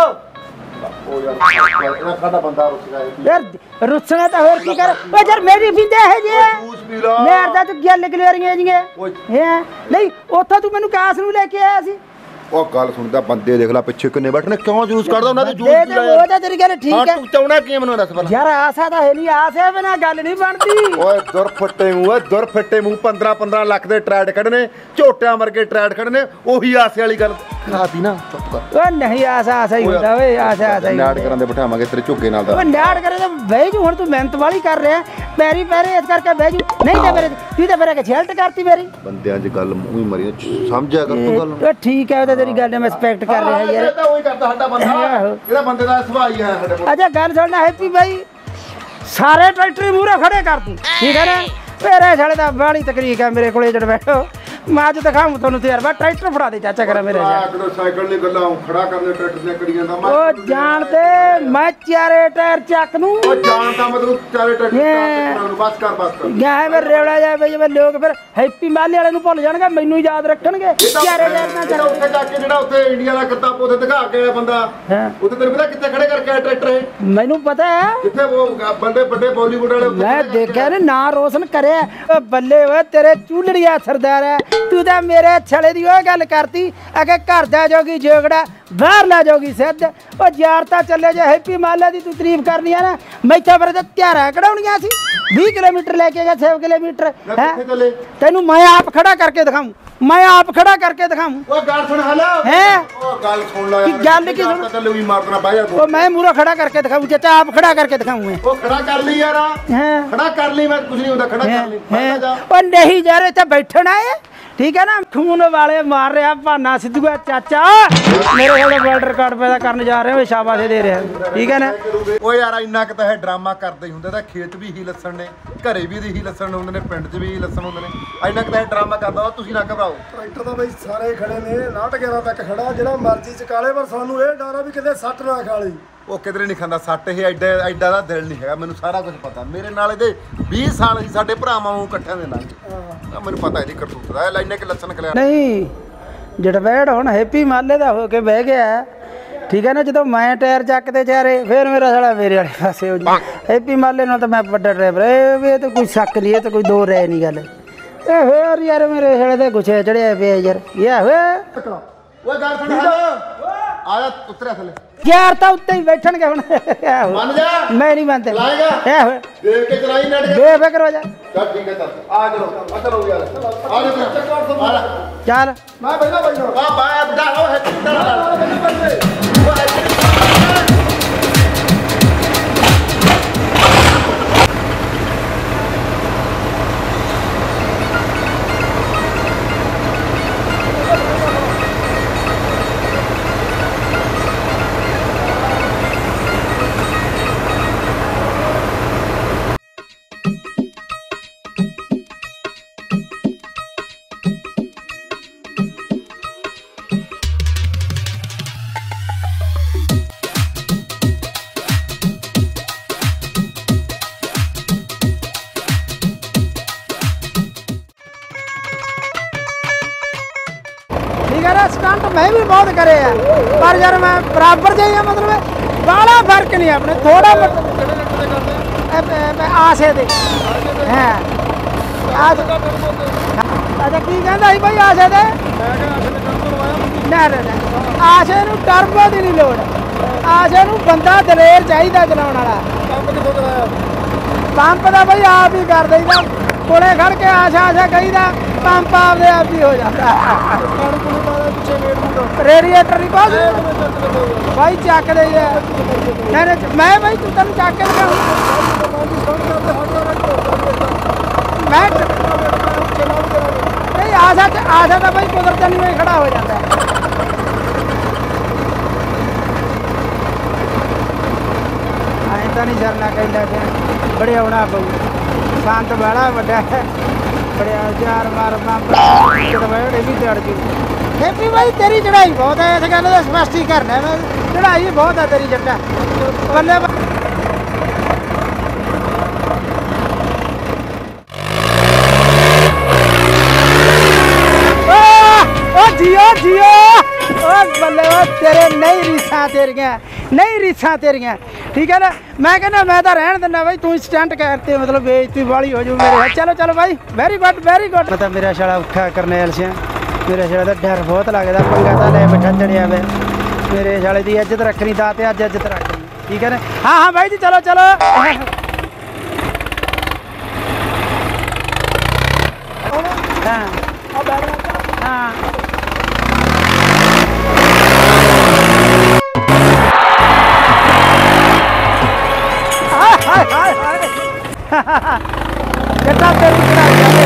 ਓ ਯਾਰ ਇਹਨਾਂ ਖਾਦਾ ਬੰਦਾ ਰੁੱਸ ਗਿਆ यार रुसना तो और की कर ओ यार मेरी भी दे है जी जूस पी ला मेरे दा तो गल गलेरियां जी है नहीं ओथा तू मेनू कास नु लेके आया सी ਉਹ ਗੱਲ ਸੁਣਦਾ ਬੰਦੇ ਦੇਖ ਲੈ ਪਿੱਛੇ ਕਿੰਨੇ ਬੈਠੇ ਨੇ ਕਿਉਂ ਜੂਸ ਕੱਢਦਾ ਉਹਨਾਂ ਦੇ ਜੂਸ ਪੀ ਲੈ ਉਹ ਤਾਂ ਤੇਰੀ ਗੱਲ ਠੀਕ ਹੈ ਤੂੰ ਚਾਉਣਾ ਕੀ ਮੈਨੂੰ ਦੱਸ ਪਹਿਲਾਂ ਯਾਰ ਆਸਾ ਤਾਂ ਹੈ ਨਹੀਂ ਆਸੇ ਬਿਨਾ ਗੱਲ ਨਹੀਂ ਬਣਦੀ ਓਏ ਦੁਰ ਫੱਟੇ ਮੂੰਹ ਓਏ ਦੁਰ ਫੱਟੇ ਮੂੰਹ ਪੰਦਰਾਂ ਪੰਦਰਾਂ ਲੱਖ ਦੇ ਟਰੈਡ ਕੱਢਨੇ ਝੋਟਿਆਂ ਵਰਗੇ ਟਰੈਡ ਕੱਢਨੇ ਉਹੀ ਆਸੇ ਵਾਲੀ ਗੱਲ ਖਾਦੀ ਨਾ ਚੁੱਪ ਕਰ ਓ ਨਹੀਂ ਆਸਾ ਆਸਾ ਹੀ ਹੁੰਦਾ ਓਏ ਆਸਾ ਆਸਾ ਹੀ ਨਾੜ ਕਰਾਂ ਦੇ ਬਿਠਾਵਾਂਗੇ ਤੇਰੇ ਝੁੱਗੇ ਨਾਲ ਦਾ ਓ ਨਾੜ ਕਰੇ ਤਾਂ ਬਹਿ ਜੂ ਹੁਣ ਤੂੰ ਮਿਹਨਤ ਵਾਲੀ ਕਰ ਰਿਹਾ ਪੈਰੀ ਪੈਰੇ ਇਸ ਕਰਕੇ ਬਹਿ ਜੂ ਨਹੀਂ ਤਾਂ ਮੇਰੇ ਤੂੰ ਤਾਂ ਮੇਰੇ ਛੇਲਟ ਕਰਤੀ ਮੇਰੀ ਬੰਦਿਆਂ 'ਚ ਗੱਲ ਮੂੰਹ ਹੀ ਮਰੀ ਸਮਝਿਆ ਕਰ ਤੂੰ ਗੱਲ ਓ ਠੀਕ ਹੈ ਉਹ ਤਾਂ ਤੇਰੀ ਗੱਲ ਮੈਂ ਰਿਸਪੈਕਟ कर रहे हैं यार ਇਹ ਤਾਂ ਉਹੀ ਕਰਦਾ ਸਾਡਾ ਬੰਦਾ ਇਹਦਾ ਬੰਦੇ ਦਾ ਸੁਭਾਅ ਹੀ ਹੈ ਸਾਡੇ ਕੋਲ अच्छा गल सुनना हैप्पी भाई सारे ट्रैक्टर मूरे खड़े कर तू ठीक है ना मेरे साले दा बड़ी तकरीक है मेरे कोले जड़ बैठो मैं अज दिखाऊं तुहानू तजर्बा ट्रैक्टर फड़ा दे चाचा करा मेरे साइकिल साइकिल ने गल्ला खड़ा करने ट्रैक्टर ने करी ਜਾਂਦਾ मैं ओ जानते मैं चारे टायर चक नू ओ जानता मतलब चारे ट्रैक्टर ਨੂੰ बस कर बस कर ਗਿਆ ਮੈਂ ਰੇਵੜਾ ਜਾ ਬਈ ਮੈਂ ਲੋਕ ਫਿਰ ਹੈਪੀ ਮਾਲੇ ਵਾਲੇ ਨੂੰ ਭੁੱਲ ਜਾਣਗੇ ਮੈਨੂੰ ਯਾਦ ਰੱਖਣਗੇ ਚਾਰੇ ਟਾਇਰ ਨਾ ਜਿਹੜਾ ਉੱਥੇ ਜਾ ਕੇ ਜਿਹੜਾ ਉੱਥੇ ਇੰਡੀਆ ਦਾ ਕਰਤਾ ਉੱਥੇ ਦਿਖਾ ਕੇ ਆਇਆ ਬੰਦਾ ਉੱਥੇ ਤੈਨੂੰ ਪਤਾ ਕਿੱਥੇ ਖੜੇ ਕਰਕੇ ਆਇਆ ਟਰੈਕਟਰ ਮੈਨੂੰ ਪਤਾ ਹੈ ਕਿੱਥੇ ਉਹ ਬੰਦੇ ਵੱਡੇ ਬਾਲੀਵੁੱਡ ਵਾਲੇ ਮੈਂ ਦੇਖਿਆ ਨੇ ਨਾਂ ਰੋਸ਼ਨ ਕਰਿਆ ਓ ਬੱਲੇ ਓਏ ਤੇਰੇ ਚੂਲੜੀਆ ਸਰਦਾਰ ਹੈ ਤੂੰ ਤਾਂ ਮੇਰੇ ਛਲੇ ਦੀ ਉਹ ਗੱਲ ਕਰਤੀ ਅਗੇ ਘਰ ਦਾ ਜੋਗੀ ਜੋਗੜਾ ਬਾਹਰ ਲਾ ਜੋਗੀ ਸਿੱਧ ਉਹ ਯਾਰ ਤਾਂ ਚੱਲੇ ਜੇ ਹੈਪੀ ਮਾਲਾ ਦੀ ਤੂੰ ਤਾਰੀਫ ਕਰਨੀ ਆ ਨਾ ਮੈਥੋਂ ਫਿਰ ਤੇ ਤਿਆਰਾ ਕਢਾਉਣੀਆਂ ਸੀ बीस किलोमीटर लेके गया छह किलोमीटर है तेनू मैं आप खड़ा करके दिखाऊं मैं आप खड़ा करके दिखाऊं ओ गाल सुन हेलो है ओ गाल सुन लो यार गाल की सुन चल भी मारना भाई ओ मैं मुरा खड़ा करके दिखाऊं चाचा आप खड़ा करके दिखाऊं मैं ओ खड़ा कर ली यार हैं खड़ा कर ली मैं कुछ नहीं होता खड़ा कर ली ओ नहीं जा रहे थे बैठना है ठीक है ना खून वाले मार रहे भाना सिद्धू चाचा मेरे वाले वर्ल्ड रिकॉर्ड पैदा करने जा रहे हो शाबाश दे रहे हैं ठीक है ना ओ यार इन्ना क ਤਾਂ ਹੈ ਡਰਾਮਾ ਕਰਦੇ ਹੀ ਹੁੰਦੇ ਤਾਂ ਖੇਤ ਵੀ ਹੀ ਲੱਸਣ ਨੇ ਘਰੇ ਵੀ ਹੀ ਲੱਸਣ ਹੁੰਦੇ ਨੇ ਪਿੰਡ 'ਚ ਵੀ ਲੱਸਣ ਹੁੰਦੇ ਨੇ ਇੰਨਾ ਕ ਤਾਂ ਡਰਾਮਾ ਕਰਦਾ ਤੁਸੀਂ ਨਾ ਘਬਰਾਓ ਟਰੈਕਟਰ ਤਾਂ ਬਈ ਸਾਰੇ ਖੜੇ ਨੇ ਨਾਟ ਗਿਆਰਾਂ ਤੱਕ ਖੜਾ ਜਿਹੜਾ ਮਰਜ਼ੀ ਚਕਾਲੇ ਪਰ ਸਾਨੂੰ ਇਹ ਡਰ ਆ ਵੀ ਕਿਤੇ ਸੱਟ ਨਾ ਖਾ ਲਈ ਉਹ ਕਿਧਰੇ ਨਹੀਂ ਖਾਂਦਾ ਸੱਟ ਇਹ ਐਡਾ ਐਡਾ ਦਾ ਦਿਲ ਨਹੀਂ ਹੈਗਾ ਮੈਨੂੰ ਸਾਰਾ ਕੁਝ ਪਤਾ ਮੇਰੇ ਨਾਲ ਇਹਦੇ ਵੀਹ ਸਾਲ ਅਸੀਂ ਸਾਡੇ ਭਰਾਵਾਂ ਨੂੰ ਇਕੱਠਿਆਂ ਦੇ ਲੰਘ ਗਏ ਮੈਨੂੰ ਪਤਾ ਇਹਦੀ ਕਰਤੂਤ ਦਾ ਇੰਨੇ ਕਿ ਲੱਛਣ ਖਲਿਆ ਨਹੀਂ ਜੜਵੈੜ ਹੁਣ ਹੈਪੀ ਮਾਲੇ ਦਾ ਹੋ ਕੇ ਬਹਿ ਗਿਆ ਠੀਕ ਹੈ ਨਾ ਜਦੋਂ ਮੈਂ ਟਾਇਰ ਚੱਕਦੇ ਚਾਰੇ ਫਿਰ ਮੇਰਾ ਸਾਲਾ ਮੇਰੇ ਵਾਲੇ ਪਾਸੇ ਹੋ ਜੀ ਹੈਪੀ ਮਾਲੇ ਨਾਲ ਤਾਂ ਮੈਂ ਵੱਡਾ ਡਰਾਈਵਰ ਇਹ ਇਹ ਤਾਂ ਕੋਈ ਸ਼ੱਕ ਨਹੀਂ ਇਹ ਤਾਂ ਕੋਈ ਦੋ ਰਹਿ ਨਹੀਂ ਗੱਲ ਇਹ ਹੋਰ ਯਾਰ ਮੇਰੇ ਸਾਲੇ ਦੇ ਗੁੱਸੇ ਚੜਿਆ ਪਿਆ ਯਾਰ ਇਹ ਹੋਏ ਓਏ ਗੱਲ ਸੁਣ ਆ ਜਾ ਉਤਰਿਆ ਥੱਲੇ ਯਾਰ ਤਾਂ ਉੱਤੇ ਹੀ ਬੈਠਣਗੇ ਹੁਣ ਮੰਨ ਜਾ ਮੈਂ ਨਹੀਂ ਮੰਨਦਾ ਲਾਏਗਾ ਇਹ ਹੋਏ ਦੇਖ ਕੇ ਚਲਾਈ ਨੱਟ ਕੇ ਬੇਫਿਕਰ ਹੋ ਜਾ ਚੱਲ ਠੀਕ ਹੈ ਚੱਲ ਆ ਚਲੋ ਆ ਚਲੋ ਯਾਰ ਆ ਜਾ ਚੱਲ ਮੈਂ ਪਹਿਲਾਂ ਬੈਠਾ ਆ ਬਾ ਬਡਾ ਹੋ ਹੈ स्टंट मैं भी बहुत करे है पर यार मैं बराबर जाइए मतलब बड़ा फर्क नहीं अपने थोड़ा आशे दे हैं अच्छा की कहता भाई आशे दे आशे नूं टर्बो दी नहीं लोड़ आशे नूं बंदा दलेर चाहिए चलाउण वाला ਪੰਪ ਦਾ ਬਈ ਆਪ ਹੀ ਕਰ ਦਈਦਾ ਕੋਲੇ ਖੜ ਕੇ ਆਸ਼ਾ ਆਸ਼ਾ ਕਹੀਦਾ ਪੰਪ ਆਪਦੇ ਆਪ ਹੀ ਹੋ ਜਾਂਦਾ ਰੇਡੀਏਟਰ ਨਹੀਂ ਪਾਸ ਬਾਈ ਚੱਕ ਦੇ ਮੈਂ ਬਾਈ ਤੂੰ ਤੈਨੂੰ ਚੱਕ ਕੇ ਲਗਾਉਂ ਮੈਂ ਨਹੀਂ ਆਸ਼ਾ ਆਸ਼ਾ ਤਾਂ ਬਾਈ ਕੁਦਰਤ ਨਹੀਂ ਖੜਾ ਹੋ ਜਾਂਦਾ ਤਾਂ ਨਹੀਂ ਸਰਨਾ ਕਹਿੰਦਾ ਪਿਆ ਬੜੇ ਆਉਣਾ ਪਊ ਸੰਤ ਬੜਾ ਵੱਡਾ ਹੈ ਬੜਿਆ ਚਾਰ ਮਾਰ ਪੰਪ ਚੜਵਾੜੇ ਵੀ ਚੜ ਜੂ ਹੈਪੀ ਬਾਈ ਤੇਰੀ ਚੜਾਈ ਬਹੁਤ ਹੈ ਇਸ ਗੱਲ ਦਾ ਸਪਸ਼ਟੀਕਰਨ ਹੈ ਮੈਂ ਚੜਾਈ ਬਹੁਤ ਹੈ ਤੇਰੀ ਜੱਟਾ ਬੱਲੇ ਓ ਜੀਓ ਜੀਓ ਓ ਬੱਲੇ ਓ ਤੇਰੇ ਨਹੀਂ ਰੀਸਾਂ ਤੇਰੀਆਂ नहीं रीसा तेरिया ठीक है ना मैं कहना मैं तो रहन देना भाई तू स्टंट करते मतलब बेइज्जती वाली हो जाऊ मेरे चलो चलो भाई वेरी गुड वेरी गुड मतलब मेरा शाला औखा करने वाल से मेरा शाला तो डर बहुत लगता पंगा तो ले बैठा चढ़िया वे मेरे शाले की इज्जत रखनी था तो अज इज्जत रखनी ठीक है ना हाँ हाँ भाई जी चलो चलो हाँ हाँ जट्टा तेरी चढ़ाई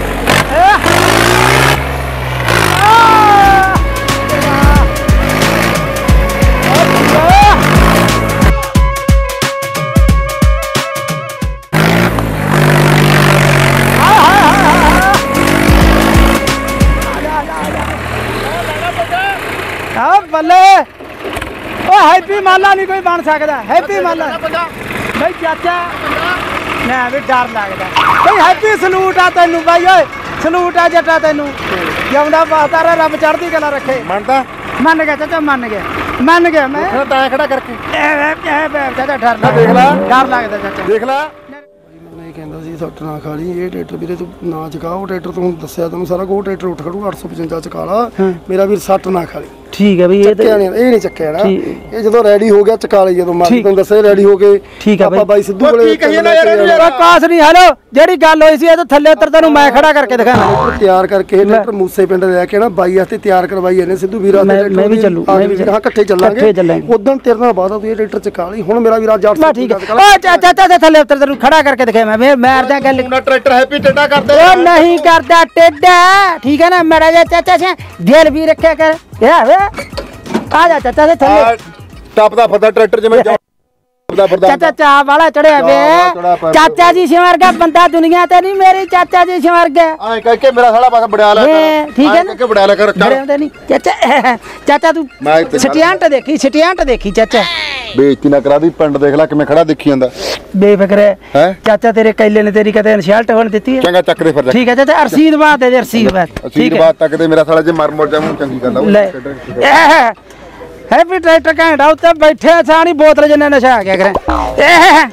बल्ले हैप्पी माला नहीं कोई बन सकता हैप्पी माला भाई चाचा ना भी डर लगता भाई हैप्पी सलूट आ तेनू भाई ओए सलूट आ जट्टा तेनू जिंदा वास्ता रहा रब चढ़ती कला रखे मनता मन गया चाचा मन गया मन गया मैं ताया खड़ा करके चाचा डर देख ला डर लगता चाचा देख ला मैं कहता सी सट्ट ना खा ली ये ट्रैक्टर वीरे तू ना चका वो ट्रैक्टर तू दस्या तैनूं सारा को ट्रैक्टर उठ खड़ू आठ सौ पचवंजा चका ला मेरा वीर सट्ट ना खा ली ठीक है भाई ये तो ये नहीं चक्या ना ये जो रेडी हो गया चका ली जो मारी तुम दसे रेडी हो गए ठीक है भाई सिद्धू की कहिए ना यार ਇਹਨੂੰ यार कास नहीं हेलो जेडी गल होई सी ये तो थल्ले उतर तैनूं मैं खड़ा करके दिखाना तैयार करके ट्रैक्टर मूसे पिंड लेके ना बाई वास्ते तैयार करवाई ਇਹਨੇ सिद्धू वीरा मैं मैं भी चलू मैं भी हां इकट्ठे चलांगे उदन तेरे नाल बात तू ये ट्रैक्टर चका ली हुण मेरा वीरा जाट ठीक है ओ चाचा चाचा थल्ले उतर तैनूं खड़ा करके दिखाया मैं मार दा गल ट्रैक्टर हैप्पी टेढ़ा कर दे ओ नहीं करदा टेढ़ा ठीक है ना मेरा चाचा से दिल भी रखा कर आ जा चाचा से थल्ले टप दा फरदा ट्रैक्टर जिवें चाचा चा वाला चढ़िया वे चाचा जी से वर्गा बंदा दुनिया ते नहीं मेरी चाचा जी से वर्गा आए करके मेरा साला पास बढ़ा ला कर ठीक है करके बढ़ा ला कर नहीं चाचा चाचा तू स्टियांट देखी स्टियांट देखी चाचा बेइज्जती ना करा दी पिंड देख ला किवें खड़ा दिखी जांदा बेफिक्र है चाचा तेरे कैले ने तेरी कदे इनशल्ट होने देती है चंगा चक दे फिर ठीक है चाचा रसीद बात है रसीद बात ठीक है बात तक दे मेरा साला जे मर मुर जा मुंह चंगी कर ला हैप्पी ट्रैक्टर घंटा उत्ते बैठे सानी बोतल जिन्ना नशा आ गया करें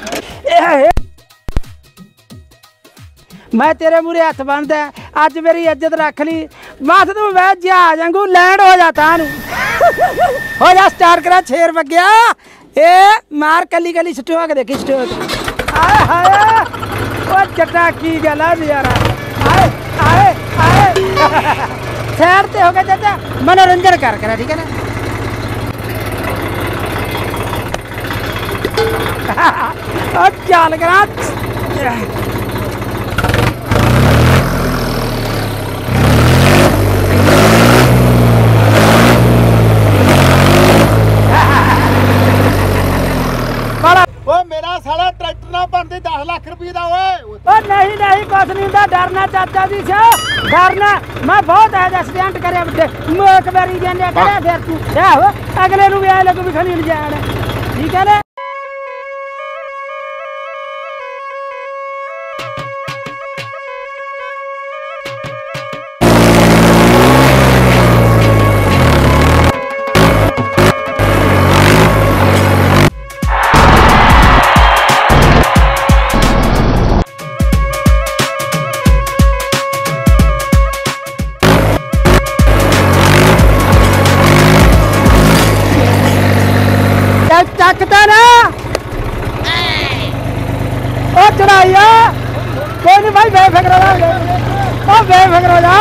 मैं तेरे मुरे हथ बनता अज मेरी इज्जत रख ली बस तू वह जहाज वांगू लैंड हो जाता हो जा स्टार्ट करा छेर बगया ए मार कली कली स्टोक देखी स्टोक आए हाय ओ जट्टा की गल है यारा आए आए आए साइड ते हो गया चाचा मनोरंजन कर करा ठीक है ना चल करा मेरा साला ट्रैक्टर ना बनती दस लाख रुपये का नहीं नहीं कुछ नहीं होता डरना चाचा जी से डरना मैं बहुत है स्टैंड करे एक बारी जाने करे फिर तू क्या हो अगले नु भी आए लोग भी खली जाना ठीक है ना चढ़ाई है कोई नहीं भाई बेफिक्र हो जा ओ बेफिक्र हो जा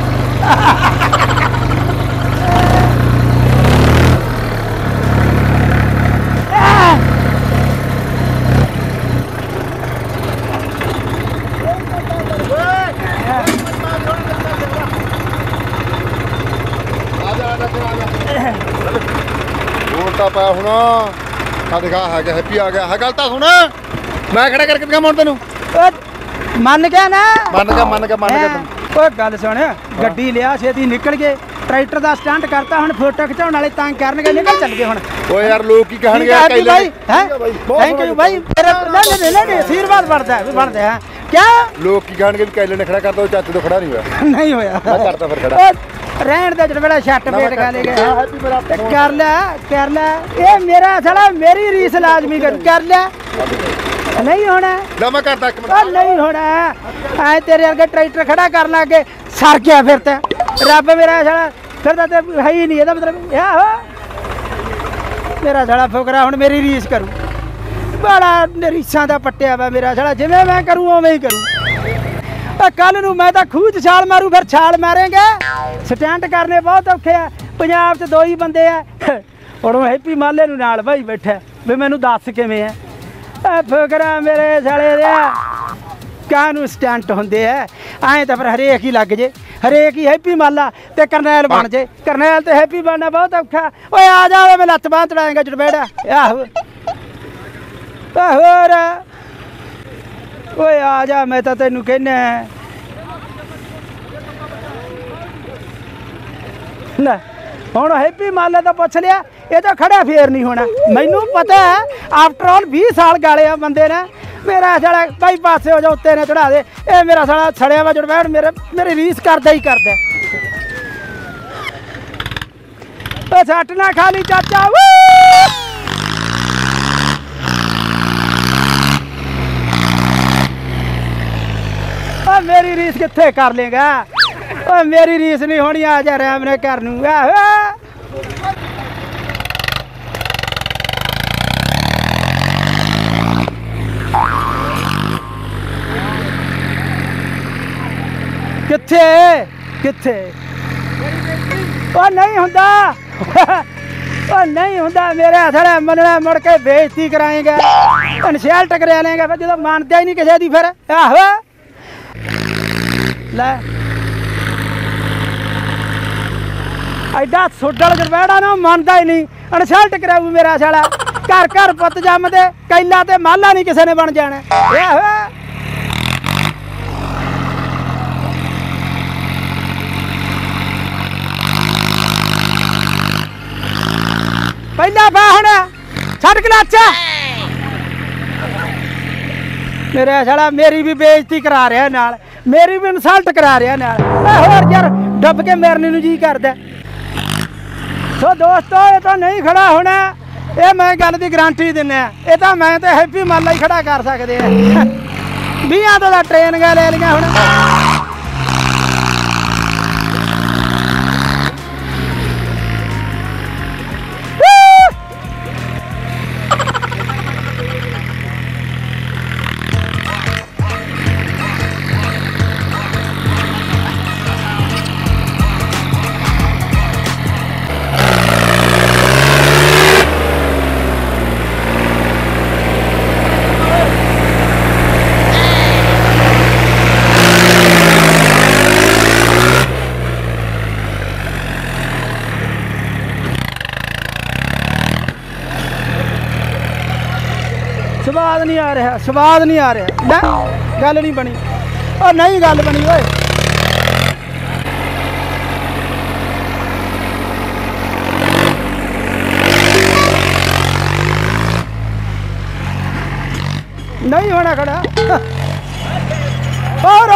बोलता पाया हुना आ दिखा है गया हैप्पी आ गया है गल तो सुन मैं खड़ा करके दिखा मोड़ तेन मन गया ना मन गया मन गया मन गया तेन ओ गल सुन गड्डी लिया छेती निकल गए ट्रैक्टर का स्टंट करता हुण फोटो खिचाउण वाले तंग करनगे निकल चल गए हुण ओ यार लोग की कहणगे भाई हैं थैंक यू भाई तेरे नहीं नहीं नहीं आशीर्वाद बढ़ता है बढ़ता है क्या लोग की कहणगे भी कैले ने खड़ा कर दो चाचू तो खड़ा नहीं हुआ नहीं होया मैं करता फिर खड़ा रहन दे जड़ बड़ा छट पेट खा ले गए कर ले कर ले ये मेरा साला मेरी रीस लाजमी कर कर ले नहीं होना ना मैं करता एक मिनट नहीं होना आए तेरे वर्गे ट्रैक्टर खड़ा कर लागे सर गया फिर ते रब मेरा साला फिर ते है ही नहीं ਇਹਦਾ मतलब या हो मेरा साला फुकरा हुन मेरी रीस करूं बड़ा रीसां दा पट्टिया वा मेरा साला जिवें मैं करूं उवें ही करूं कल नूं मैं तां खूह च छाल मारूं फिर छाल मारेंगे स्टैंड करने बहुत औखे आ पंजाब च दो ही बंदे आ हुण हैप्पी माले नूं नाल भाई बैठा भी मैनूं दस किवें आ फुकरा मेरे साले दे कानूं स्टंट होंदे आ ऐ तां फिर हरेक ही लग जे हरेक ही हैप्पी माला ते करनैल बन जे करनैल ते हैप्पी बनना बहुत औखा ओए आ जा मैं लत्त बांह तड़ाएंगा चड़बेड़ा आहो होर ओए आ जा मैं तां तैनूं कहना ले हुण हैप्पी माले तो पुछ लिया ये तो खड़ा फेर नहीं होना मैनू पता है आफ्टर ऑल बीस साल गाले आ बंदे ने मेरा साला भाई पासे हो जा उत्ते ने चढ़ा दे ये मेरा साला छड़िया वा जुड़बैठ मेरे मेरी रीस करदा ही करदा तो सट ना खाली चाचा ओ मेरी रीस कित्थे कर लेगा ओ मेरी रीस नहीं होनी आ जा रैम ने घर नूं कित्थे कित्थे ओ नहीं हुंदा ओ नहीं हुंदा मेरे थोड़ा मनना मुड़ के बेइज्जती कराएंगे इनशल्ट करा लेंगे फिर जो मानता ही नहीं किसी दी फिर आहो ले एडा सुडल जरबैड़ा ना मानता ही नहीं इनशल्ट कराऊ मेरा साला घर घर पुत जमदे कैला ते माला नहीं किसी ने बन जाना आहो पहला पा हुण छड़ गलाचा मेरे साला मेरी भी बेइज्जती करा रहा नाल मेरी भी इंसल्ट करा रहा नाल होर यार डब के मेरने नूं जी करदा सो दोस्तों ये तो नहीं खड़ा होना ये मैं गल की गारंटी दिना ये तो मैं तो हैप्पी माला ही खड़ा कर सकते बीहां तो ट्रेन गए ले लिया हुण स्वाद नहीं आ रहा स्वाद नहीं आ रहा ना गल नहीं बनी और नहीं गल बनी ओए नहीं होना खड़ा और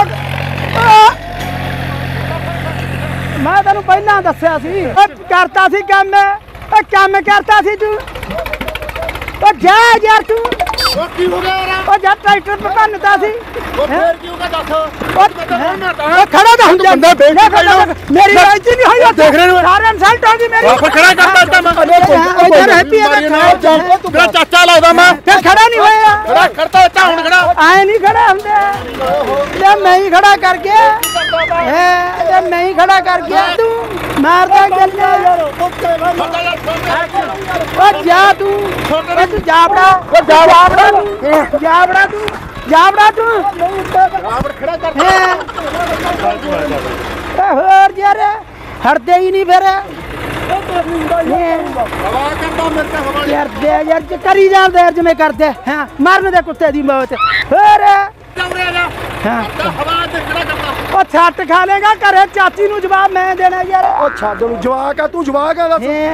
मैं तेन पहला दसिया सी करता सी काम काम करता सी तू जा यार तू ਉਹ ਕੀ ਹੋ ਗਿਆ ਯਾਰ ਉਹ ਜਦ ਟਰੈਕਟਰ ਪਕਾਨਤਾ ਸੀ ਉਹ ਫੇਰ ਕਿਉਂ ਕਾ ਦੱਸ ਉਹ ਖੜਾ ਤਾਂ ਹੁੰਦਾ ਬੰਦਾ ਬੇਇੱਜ਼ਤੀ ਕਰਦਾ। ਮੇਰੀ ਬੇਇੱਜ਼ਤੀ ਨਹੀਂ ਹੋਈ ਦੇਖ ਰਹੇ ਹੋ। ਸਾਰੇ ਇਨਸਲਟ ਹੋ ਗਈ ਮੇਰੀ ਆਪ ਖੜਾ ਕਰਦਾ ਤਾਂ ਮੈਂ ਇਧਰ ਹੈਪੀ ਮੇਰਾ ਚਾਚਾ ਲੱਗਦਾ ਮੈਂ ਫਿਰ ਖੜਾ ਨਹੀਂ ਹੋਇਆ ਖੜਾ ਕਰਤਾ ਇੱਥੇ ਹੁਣ ਖੜਾ ਆਏ ਨਹੀਂ ਖੜਾ ਹੁੰਦੇ ਤੇ ਮੈਂ ਹੀ ਖੜਾ ਕਰ ਗਿਆ ਹੈ ਤੇ ਮੈਂ ਹੀ ਖੜਾ ਕਰ ਗਿਆ ਤੂੰ ਮਾਰਦਾ ਗੱਲਾਂ ਉਹ ਜਾ ਤੂੰ ਉਹ ਤੂੰ ਜਾਬੜਾ ਉਹ ਜਾਬੜਾ ਤੂੰ ਜਾਬੜਾ ਤੂੰ ਜਾਬੜਾ ਤੂੰ ਆਵੜ ਖੜਾ ਕਰ ਹੈਂ। ਓ ਹੋਰ ਯਾਰ ਹਰਦੇ ਹੀ ਨਹੀਂ ਫਿਰ ਹੈਂ। ਹਵਾ ਕਰਦਾ ਮੇਰੇ ਤੇ ਹਵਾ ਯਾਰ ਦੇ ਯਾਰ ਜੇ ਕਰੀ ਜਾਂਦੇ ਯਾਰ ਜਿਵੇਂ ਕਰਦੇ ਹਾਂ ਮਰਨ ਦੇ ਕੁੱਤੇ ਦੀ ਮੌਤ ਹੋਰ ਚੌੜਿਆ ਜਾ ਹਾਂ ਹਵਾ ਤੇ ਖੜਾ ਕਰਦਾ ਉਹ ਛੱਟ ਖਾ ਲੇਗਾ ਘਰੇ ਚਾਚੀ ਨੂੰ ਜਵਾਬ ਮੈਂ ਦੇਣਾ ਯਾਰ ਉਹ ਛੱਡ ਨੂੰ ਜਵਾਕ ਆ ਤੂੰ ਜਵਾਕ ਆ ਦੱਸ ਹੈਂ।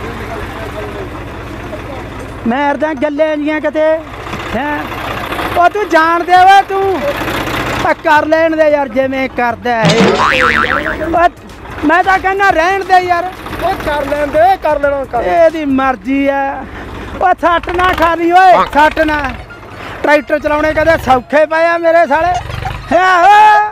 ਮਾਰਦਾ ਗੱਲੇ ਜੀਆਂ ਕਿਤੇ ਹੈ ਉਹ ਤੂੰ ਜਾਣਦੇ ਵਾ ਤੂੰ ਆ ਕਰ ਲੈਣ ਦੇ ਯਾਰ ਜਿਵੇਂ ਕਰਦਾ ਇਹ ਉਹ ਮੈਂ ਤਾਂ ਕਹਿੰਦਾ ਰਹਿਣ ਦੇ ਯਾਰ ਉਹ ਕਰ ਲੈਂਦੇ ਕਰ ਲੈਣਾ ਕਰ ਇਹਦੀ ਮਰਜ਼ੀ ਆ ਉਹ ਛੱਟ ਨਾ ਖਾ ਲਈ ਓਏ ਛੱਟ ਨਾ ਟਰੈਕਟਰ ਚਲਾਉਣੇ ਕਦੇ ਸੌਖੇ ਪਏ ਆ ਮੇਰੇ ਸਾਲੇ ਹੈ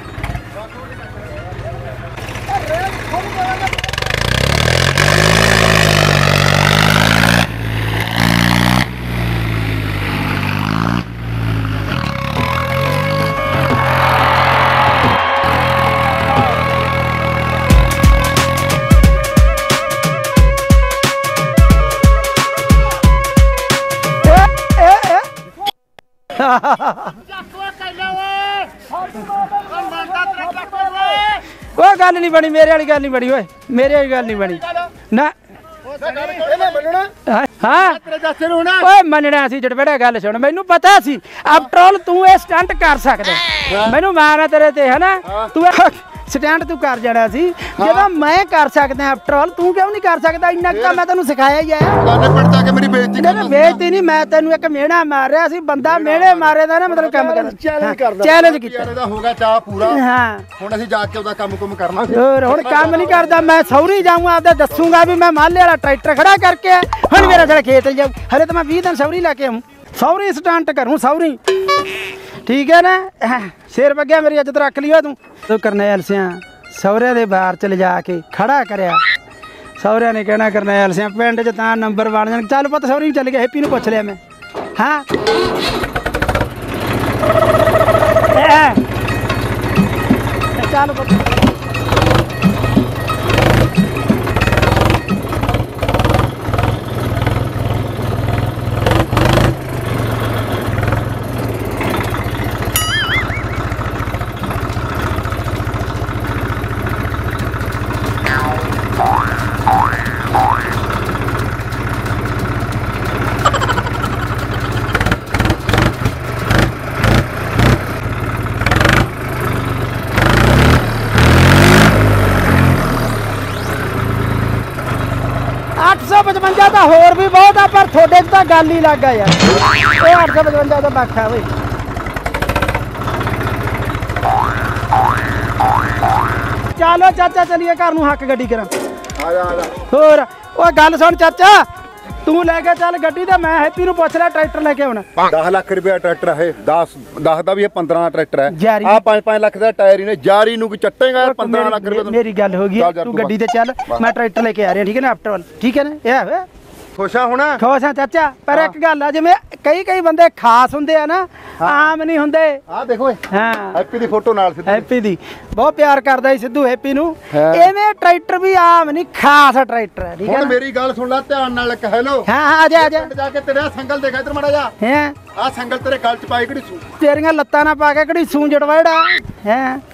ਉਹ ਗੱਲ ਨਹੀਂ ਬਣੀ ਮੇਰੇ ਵਾਲੀ ਗੱਲ ਨਹੀਂ ਬਣੀ ਓਏ ਮੇਰੇ ਵਾਲੀ ਗੱਲ ਨਹੀਂ ਬਣੀ ਨਾ ਇਹਨੇ ਮੰਨਣਾ ਹਾਂ ਤੇਰੇ ਚਾਚੇ ਨੂੰ ਨਾ ਓਏ ਮੰਨਣਾ ਸੀ ਜੜਬੜਾ ਗੱਲ ਸੁਣ ਮੈਨੂੰ ਪਤਾ ਸੀ ਆਫਟਰ ਆਲ ਤੂੰ ਇਹ ਸਟੰਟ ਕਰ ਸਕਦਾ ਮੈਨੂੰ ਮਾਰਾ ਤੇਰੇ ਤੇ ਹਨਾ ਤੂੰ ਸਟੈਂਡ ਤੂੰ ਕਰ ਜਾਣਾ ਸੀ ਜਦੋਂ ਮੈਂ ਕਰ ਸਕਦਾ ਆਫਟਰ ਆਲ ਤੂੰ ਕਿਉਂ ਨਹੀਂ ਕਰ ਸਕਦਾ ਇੰਨਾ ਕੁ ਤਾਂ ਮੈਂ ਤੈਨੂੰ ਸਿਖਾਇਆ ਹੀ ਆ ਗਾਣੇ ਪਿੰਡ ਜਾ ਕੇ ਮੇਰੀ ਬੇਇੱਜ਼ਤੀ ਨਹੀਂ ਬੇਇੱਜ਼ਤੀ ਨਹੀਂ ਮੈਂ ਤੈਨੂੰ ਇੱਕ ਮਿਹਣਾ ਮਾਰ ਰਿਹਾ ਸੀ ਬੰਦਾ ਮਿਹਣੇ ਮਾਰੇ ਦਾ ਨਾ ਮਤਲਬ ਕੰਮ ਕਰ ਚੈਲੰਜ ਕਰਦਾ ਚੈਲੰਜ ਕੀਤਾ ਯਾਰ ਇਹਦਾ ਹੋ ਗਿਆ ਚਾਹ ਪੂਰਾ ਹਾਂ ਹੁਣ ਅਸੀਂ ਜਾ ਕੇ ਉਹਦਾ ਕੰਮ ਕੁਮ ਕਰਨਾ ਹੋਰ ਹੁਣ ਕੰਮ ਨਹੀਂ ਕਰਦਾ ਮੈਂ ਸੌਰੀ ਜਾਊਂਗਾ ਆਪਦਾ ਦੱਸੂਗਾ ਵੀ ਮੈਂ ਮਾਲੇ ਵਾਲਾ ਟਰੈਕਟਰ ਖੜਾ ਕਰਕੇ ਹੁਣ ਮੇਰਾ ਜਿਹੜਾ ਖੇਤ ਜਾਊ ਹਲੇ ਤਾਂ ਮੈਂ ਵੀਹ ਦਿਨ ਸੌਰੀ ਲਾ ਕੇ ਆਉਂ ਸੌਰੀ ਸਟੰਟ ਕਰੂੰ ਸੌਰੀ ਠੀਕ ਹੈ ਨਾ ਸ਼ੇਰ ਬੱਗਿਆ ਮੇਰੀ ਇੱਜ਼ਤ ਰੱਖ ਲਿਓ ਤੂੰ ਤੂੰ ਕਰਨੈਲ ਸਿਆਂ ਸਹੁਰੇ ਦੇ ਬਾਹਰ ਚ ਲਿਜਾ ਕੇ ਖੜਾ ਕਰਿਆ ਸਹੁਰਿਆਂ ਨੇ ਕਹਿਣਾ ਕਰਨੈਲ ਸਿਆਂ ਪਿੰਡ ਚ ਤਾਂ ਨੰਬਰ ਬਣ ਜਾਣ ਚੱਲ ਪੁੱਤ ਸਹੁਰੀ ਚੱਲ ਗਿਆ ਹੈਪੀ ਨੂੰ ਪੁੱਛ ਲਿਆ ਮੈਂ ਹਾਂ ਚੱਲ ਪੁੱਤ ਅੱਠ ਸੌ ਪਚਵੰਜਾ ਤਾਂ ਹੋਰ ਵੀ ਬਹੁਤ ਆ ਪਰ ਤੁਹਾਡੇ 'ਚ ਤਾਂ ਗੱਲ ਹੀ ਲੱਗ ਆ ਯਾਰ ਇਹ ਅੱਠ ਸੌ ਪਚਵੰਜਾ ਤਾਂ ਬਾਖਾ ਓਏ ਚਲੋ ਚਾਚਾ ਚਲੀਏ ਘਰ ਨੂੰ ਹੱਕ ਗੱਡੀ ਕਰਾਂ ਆ ਜਾ ਆ ਜਾ ਹੋਰ ਉਹ ਗੱਲ ਸੁਣ ਚਾਚਾ ਤੂੰ ਲੈ ਕੇ ਚੱਲ ਗੱਡੀ ਤੇ ਮੈਂ ਹੈਪੀ ਨੂੰ ਪੁੱਛ ਲਿਆ ਟਰੈਕਟਰ ਲੈ ਕੇ ਆਉਣਾ ਦਸ ਲੱਖ ਰੁਪਏ ਟਰੈਕਟਰ ਹੈ ਦਸ ਦਸ ਦਾ ਵੀ ਇਹ ਪੰਦਰਾਂ ਦਾ ਟਰੈਕਟਰ ਹੈ ਜਾਰੀ। ਆ ਪੰਜ ਪੰਜ ਲੱਖ ਦਾ ਟਾਇਰ ਹੀ ਨੇ ਜਾਰੀ ਨੂੰ ਕੀ ਚੱਟੇਗਾ ਯਾਰ ਪੰਦਰਾਂ ਲੱਖ ਰੁਪਏ ਮੇਰੀ ਗੱਲ ਹੋ ਗਈ ਚੱਲ ਯਾਰ ਤੂੰ ਤੂੰ ਗੱਡੀ ਤੇ ਚੱਲ ਮੈਂ ਟਰੈਕਟਰ ਲੈ ਕੇ ਆ ਰਿਹਾ ਠੀਕ ਹੈ ਨਾ ਆਫਟਰ ਆਲ ਠੀਕ ਹੈ ਨਾ ਇਹ ਵੇ ਖੁਸ਼ਾ ਹੋਣਾ ਖੁਸ਼ ਆ ਚਾਚਾ ਪਰ ਇੱਕ ਗੱਲ ਆ ਜਿਵੇਂ ਕਈ ਕਈ ਬੰਦੇ ਖਾਸ ਹੁੰਦੇ ਆ ਨਾ ਆਮ ਨਹੀਂ ਹੁੰਦੇ ਆ ਦੇਖੋ ਹਾਂ ਹੈਪੀ ਦੀ ਫੋਟੋ ਨਾਲ ਸਿੱਧੀ ਹੈਪੀ ਦੀ ਬਹੁਤ ਪਿਆਰ ਕਰਦਾ ਸੀ ਸਿੱਧੂ ਹੈਪੀ ਨੂੰ ਹਾਂ। ਐਵੇਂ ਟਰੈਕਟਰ ਵੀ ਆਮ ਨਹੀਂ ਖਾਸ ਟਰੈਕਟਰ ਹੈ ਠੀਕ ਹੈ ਹੁਣ ਨਾ ਮੇਰੀ ਗੱਲ ਸੁਣ ਲੈ ਧਿਆਨ ਨਾਲ ਇੱਕ ਹੈਲੋ ਹਾਂ ਹਾਂ ਆ ਜਾ ਆ ਜਾ ਪਿੰਡ ਜਾ ਕੇ ਤੇਰੇ ਆਹ ਸੰਗਲ ਦੇਖ ਇੱਧਰ ਮੜਾ ਜਾ ਹੈਂ ਆ ਸੰਗਲ ਤੇਰੇ ਗਲ ਚ ਪਾਈ ਕਿਹੜੀ ਸੂ ਤੇਰੀਆਂ ਲੱਤਾਂ ਨਾ ਪਾ ਕੇ ਕਿਹੜੀ ਸੂੰ ਜੜਵਾੜਾ ਹੈ